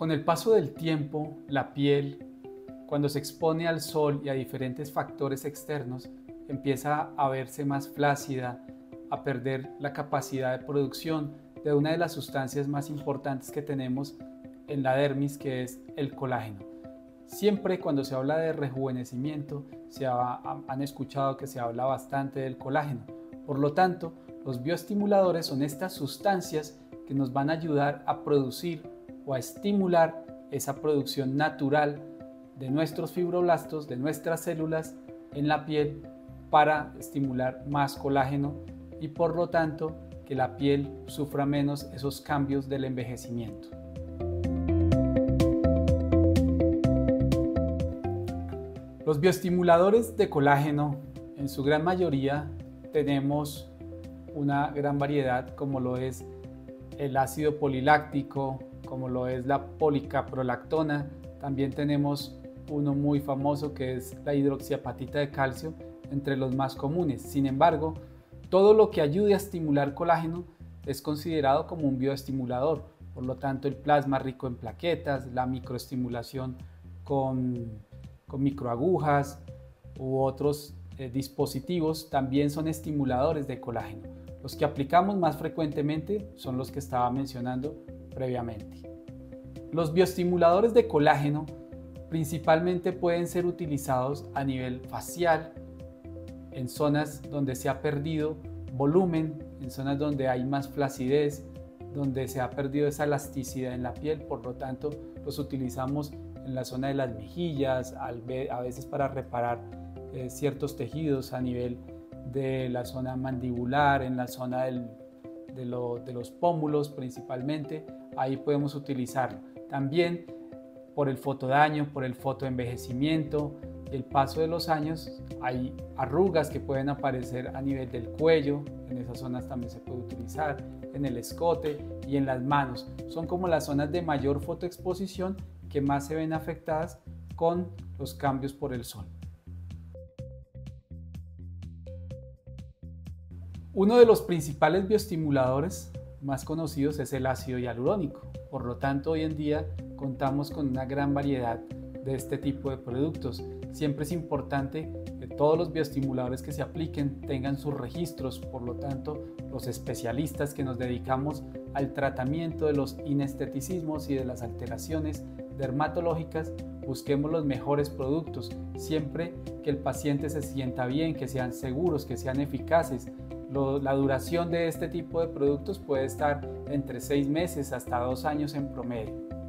Con el paso del tiempo, la piel, cuando se expone al sol y a diferentes factores externos, empieza a verse más flácida, a perder la capacidad de producción de una de las sustancias más importantes que tenemos en la dermis, que es el colágeno. Siempre cuando se habla de rejuvenecimiento, han escuchado que se habla bastante del colágeno. Por lo tanto, los bioestimuladores son estas sustancias que nos van a ayudar a producir o a estimular esa producción natural de nuestros fibroblastos, de nuestras células en la piel, para estimular más colágeno y por lo tanto que la piel sufra menos esos cambios del envejecimiento. Los bioestimuladores de colágeno, en su gran mayoría, tenemos una gran variedad, como lo es el ácido poliláctico, como lo es la policaprolactona. También tenemos uno muy famoso que es la hidroxiapatita de calcio, entre los más comunes. Sin embargo, todo lo que ayude a estimular colágeno es considerado como un bioestimulador. Por lo tanto, el plasma rico en plaquetas, la microestimulación con microagujas u otros dispositivos también son estimuladores de colágeno. Los que aplicamos más frecuentemente son los que estaba mencionando previamente. Los bioestimuladores de colágeno principalmente pueden ser utilizados a nivel facial, en zonas donde se ha perdido volumen, en zonas donde hay más flacidez, donde se ha perdido esa elasticidad en la piel. Por lo tanto, los utilizamos en la zona de las mejillas, a veces para reparar ciertos tejidos a nivel de la zona mandibular, en la zona de los pómulos principalmente. Ahí podemos utilizarlo. También por el fotodaño, por el fotoenvejecimiento, el paso de los años, hay arrugas que pueden aparecer a nivel del cuello, en esas zonas también se puede utilizar, en el escote y en las manos. Son como las zonas de mayor fotoexposición que más se ven afectadas con los cambios por el sol. Uno de los principales bioestimuladores más conocidos es el ácido hialurónico. Por lo tanto, hoy en día contamos con una gran variedad de este tipo de productos. Siempre es importante que todos los bioestimuladores que se apliquen tengan sus registros. Por lo tanto, los especialistas que nos dedicamos al tratamiento de los inesteticismos y de las alteraciones dermatológicas, busquemos los mejores productos, siempre que el paciente se sienta bien, que sean seguros, que sean eficaces. La duración de este tipo de productos puede estar entre 6 meses hasta 2 años en promedio.